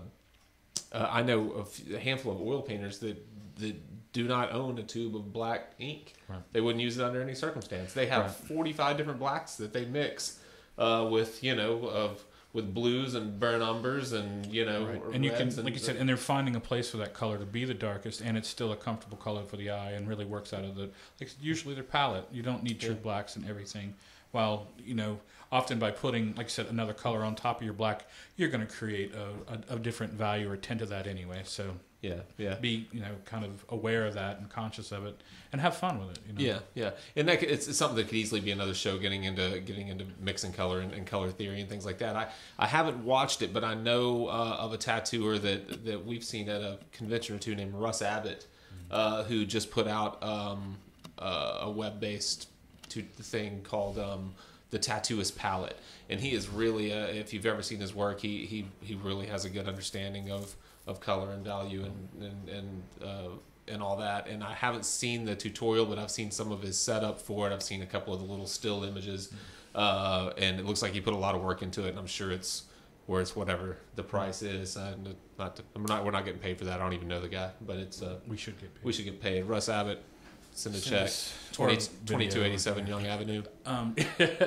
uh, I know a, few, a handful of oil painters that that do not own a tube of black ink. Right. They wouldn't use it under any circumstance. They have right. forty-five different blacks that they mix uh, with, you know, of with blues and burnt umbers and, you know, right. and you can, and, like you said, and they're finding a place for that color to be the darkest, and it's still a comfortable color for the eye, and really works out of the, like usually their palette. You don't need true yeah. blacks and everything. While, you know, often by putting, like I said, another color on top of your black, you're going to create a, a, a different value or tint to that anyway. So yeah, yeah, be, you know, kind of aware of that and conscious of it, and have fun with it. You know? Yeah, yeah, and that could, it's, it's something that could easily be another show, getting into getting into mixing color and, and color theory and things like that. I, I haven't watched it, but I know uh, of a tattooer that that we've seen at a convention or two named Russ Abbott, mm-hmm. uh, who just put out um, uh, a web based to the thing called um, the tattooist palette. And he is really, uh, if you've ever seen his work, he he, he really has a good understanding of, of color and value and and and, uh, and all that. And I haven't seen the tutorial, but I've seen some of his setup for it. I've seen a couple of the little still images, uh, and it looks like he put a lot of work into it. And I'm sure it's worth whatever the price is. And not, to, I'm not, we're not getting paid for that. I don't even know the guy, but it's uh, We should get paid. we should get paid. Russ Abbott, send a Send check. us- or twenty, video, twenty-two eighty-seven okay. Young Avenue. Um,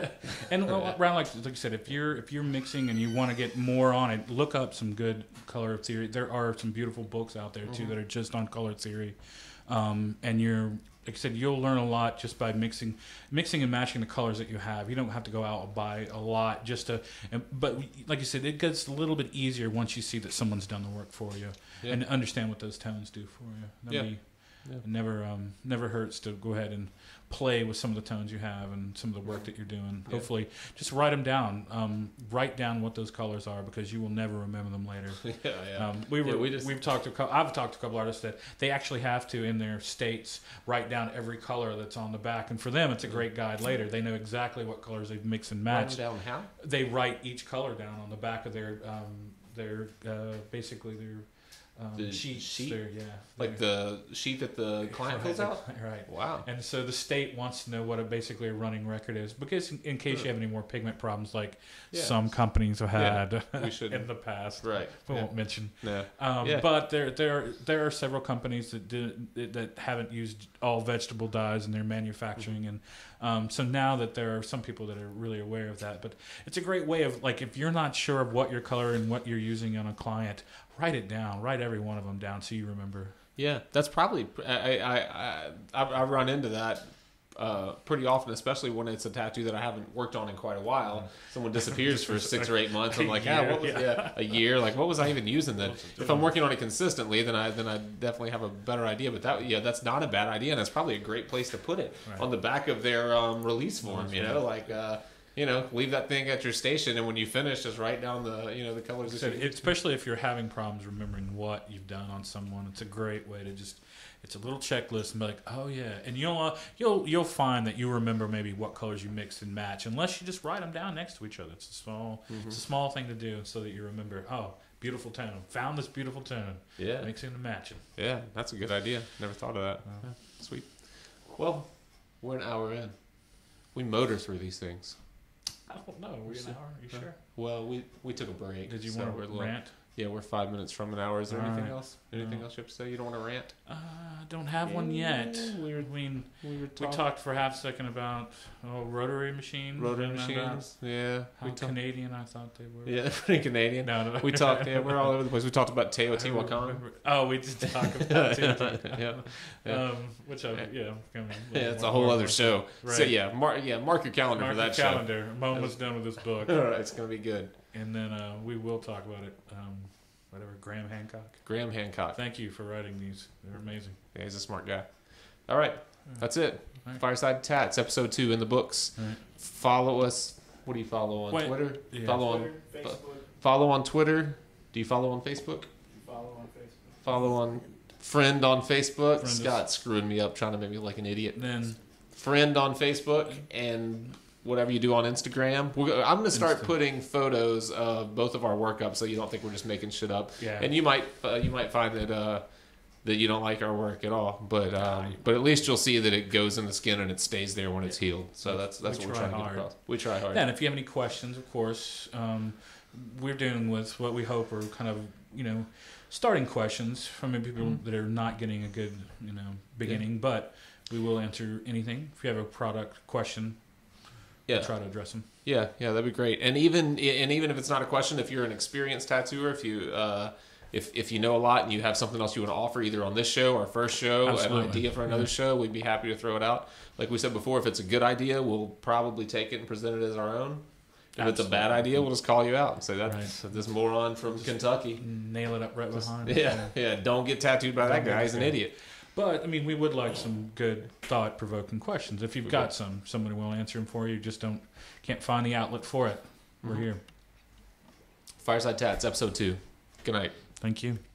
and around like like you said, if you're if you're mixing and you want to get more on it, look up some good color theory. There are some beautiful books out there too Mhm. that are just on color theory, um, and you're like I said, you'll learn a lot just by mixing, mixing and matching the colors that you have. You don't have to go out and buy a lot just to. And, but like you said, it gets a little bit easier once you see that someone's done the work for you Yeah. and understand what those tones do for you. That'd Yeah. be- Yeah. It never um, never hurts to go ahead and play with some of the tones you have and some of the work that you're doing. Yeah. Hopefully, just write them down. Um, write down what those colors are because you will never remember them later. yeah, yeah. Um, we were, Yeah, we just- we've talked to a couple, I've talked to a couple artists that they actually have to in their states write down every color that's on the back, and for them it's a great guide later. They know exactly what colors they've mixed and Write matched. them down how? They write each color down on the back of their um, their uh, basically their um, The sheets. sheet? Their, yeah, Like the sheet that the client fills out? Right. Wow. And so the state wants to know what a basically a running record is because in, in case you have any more pigment problems like Yeah. some companies have had We shouldn't. in the past. Right. We Yeah. won't mention. No. Um, Yeah. But there, there, there are several companies that did, that haven't used all vegetable dyes in their manufacturing, and um, so now that there are some people that are really aware of that. But it's a great way of like if you're not sure of what your color and what you're using on a client, write it down. Write every one of them down so you remember. Yeah, that's probably I I I I, I run into that uh, pretty often, especially when it's a tattoo that I haven't worked on in quite a while. Someone disappears for six or eight months. I'm like, A yeah, year, what was yeah. yeah, a year? Like, what was I even using then? If I'm working on it consistently, then I then I definitely have a better idea. But that yeah, that's not a bad idea, and that's probably a great place to put it Right. on the back of their um, release form. You know, like. Uh, You know, leave that thing at your station, and when you finish, just write down the you know the colors. So that you especially if you're having problems remembering what you've done on someone, it's a great way to just. It's a little checklist and be like, oh yeah, and you'll uh, you'll you'll find that you remember maybe what colors you mix and match, unless you just write them down next to each other. It's a small, Mhm. it's a small thing to do, so that you remember. Oh, beautiful tone. Found this beautiful tone. Yeah, Mixing and matching. yeah, that's a good idea. Never thought of that. Wow. Yeah, sweet. Well, we're an hour in. We motor through these things. I don't know. We're an hour. Are you Yeah. sure? Well, we we took a break. Did you so want we're a to little- rant? Yeah, we're five minutes from an hour. Is there All anything right. else? Anything No. else you have to say? You don't want to rant? Uh, I don't have one yet. We were I mean, we were we talking talked for half a second about oh, rotary machines. rotary and about machines. Yeah, How we talked. Canadian I thought they were. Yeah, pretty Canadian. No, no. We talked. Yeah, we're all over the place. We talked about I don't Teotihuacan. remember- Oh, we did talk about Teotihuacan. yeah, yeah. Um, which I, yeah, I mean, Yeah, it's a more- whole more- other show. So Right. yeah, mark yeah mark your calendar Mark for that your calendar. I'm almost done with this book, show. All right, it's gonna be good. and then uh, we will talk about it. Um, whatever, Graham Hancock. Graham Hancock. Thank you for writing these. They're amazing. Yeah, he's a smart guy. All right, that's it. All right. Fireside Tats, episode two in the books. All right. Follow us. What do you follow on Wait, Twitter? yeah. Follow on follow on Twitter. Do you follow on Facebook? Follow on Facebook. Follow on friend on Facebook. Friend us. Scott's screwing me up trying to make me look like an idiot. And then Friend on Facebook and whatever you do on Instagram. We're, go- I'm going to start Insta. putting photos of both of our work up so you don't think we're just making shit up. yeah, And you might uh, you might find that uh, that you don't like our work at all, but um, but at least you'll see that it goes in the skin and it stays there when it's healed. So that's that's We what we're try trying to hard. get across. We try hard. Yeah, and if you have any questions, of course, um, we're dealing with what we hope are kind of, you know, starting questions from maybe people Mhm. that are not getting a good, you know, beginning. But we will answer anything. If you have a product question, Yeah. we'll try to address them. Yeah, yeah, that'd be great. And even and even if it's not a question, if you're an experienced tattooer, if you uh, if if you know a lot and you have something else you want to offer, either on this show, our first show, Absolutely. an idea for another Yeah. show, we'd be happy to throw it out. Like we said before, if it's a good idea, we'll probably take it and present it as our own. If it's a bad Absolutely. idea, we'll just call you out and say that Right. this moron from Kentucky. Nail it up right behind. Yeah, yeah. Don't get tattooed by that Don't get guy. He's an tattooed. idiot. But I mean, we would like some good, thought-provoking questions. If you've got some, somebody will answer them for you. Just don't can't find the outlet for it. We're Mhm. here. Fireside Tats, episode two. Good night. Thank you.